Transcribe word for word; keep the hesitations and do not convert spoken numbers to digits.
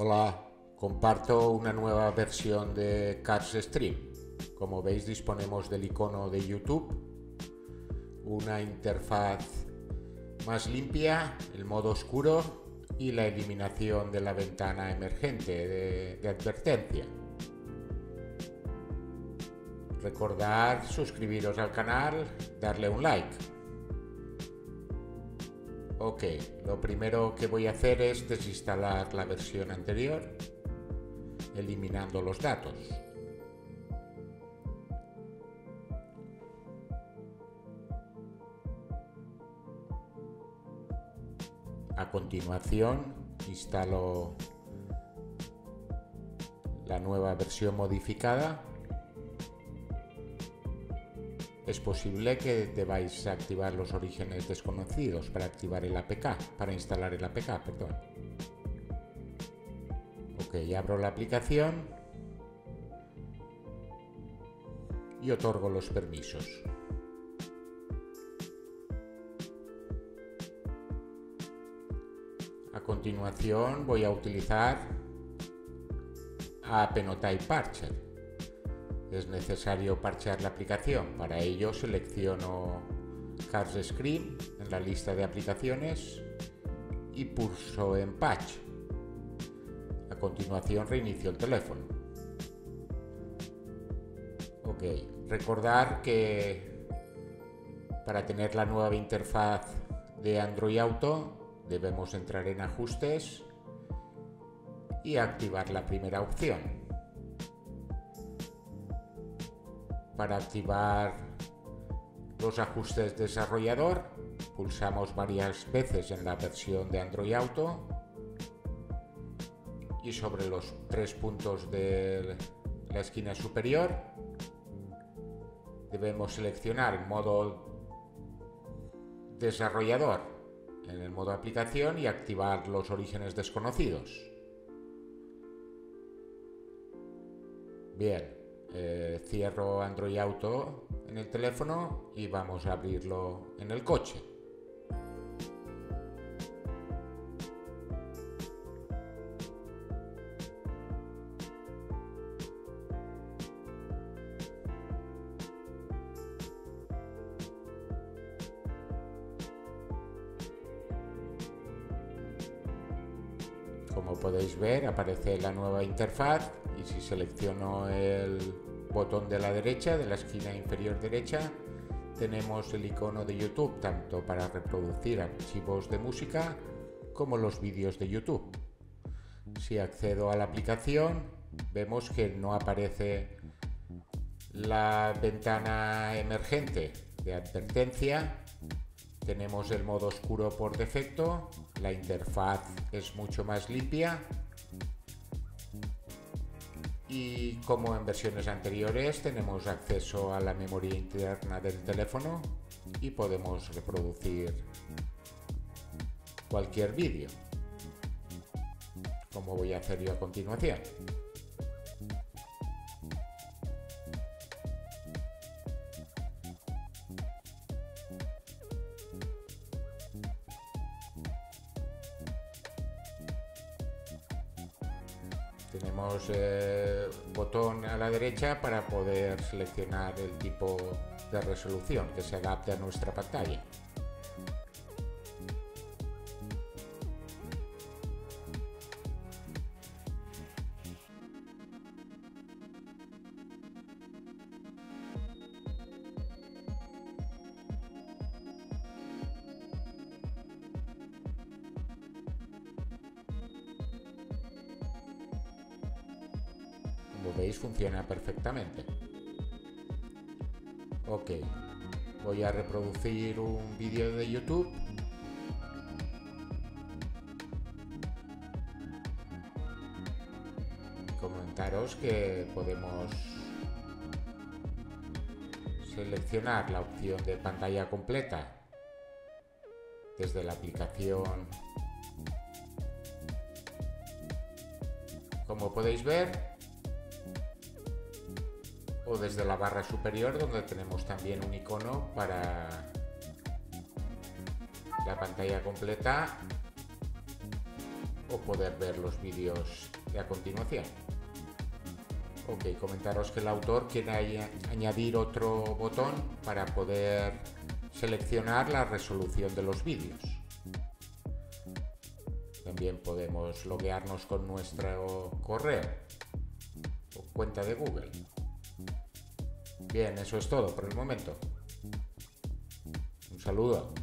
Hola, comparto una nueva versión de Cars Stream. Como veis, disponemos del icono de YouTube, una interfaz más limpia, el modo oscuro y la eliminación de la ventana emergente de, de advertencia. Recordad suscribiros al canal, darle un like. Ok, lo primero que voy a hacer es desinstalar la versión anterior, eliminando los datos. A continuación, instalo la nueva versión modificada. Es posible que debáis activar los orígenes desconocidos para activar el A P K, para instalar el A P K, perdón. Ok, abro la aplicación y otorgo los permisos. A continuación voy a utilizar Phenotype Parcher. Es necesario parchear la aplicación. Para ello selecciono Cars Stream en la lista de aplicaciones y pulso en Patch. A continuación reinicio el teléfono. Ok, recordar que para tener la nueva interfaz de Android Auto debemos entrar en Ajustes y activar la primera opción. Para activar los ajustes desarrollador, pulsamos varias veces en la versión de Android Auto y sobre los tres puntos de la esquina superior debemos seleccionar el modo desarrollador en el modo aplicación y activar los orígenes desconocidos. Bien. Eh, cierro Android Auto en el teléfono y vamos a abrirlo en el coche. Como podéis ver, aparece la nueva interfaz y si selecciono el botón de la derecha, de la esquina inferior derecha, tenemos el icono de YouTube, tanto para reproducir archivos de música como los vídeos de YouTube. Si accedo a la aplicación, vemos que no aparece la ventana emergente de advertencia. Tenemos el modo oscuro por defecto, la interfaz es mucho más limpia y como en versiones anteriores tenemos acceso a la memoria interna del teléfono y podemos reproducir cualquier vídeo, como voy a hacer yo a continuación. Tenemos el eh, botón a la derecha para poder seleccionar el tipo de resolución que se adapte a nuestra pantalla. Como veis, funciona perfectamente. Ok, voy a reproducir un vídeo de YouTube. Comentaros que podemos seleccionar la opción de pantalla completa desde la aplicación. Como podéis ver, o desde la barra superior, donde tenemos también un icono para la pantalla completa, o poder ver los vídeos de a continuación. Ok, comentaros que el autor quiere añadir otro botón para poder seleccionar la resolución de los vídeos. También podemos loguearnos con nuestro correo o cuenta de Google. Bien, eso es todo por el momento. Un saludo.